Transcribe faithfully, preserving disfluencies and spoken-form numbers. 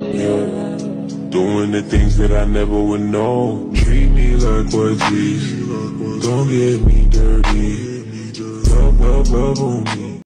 Yeah. Doing the things that I never would know. Treat me like what these. Don't get me dirty. Love, love, love on me.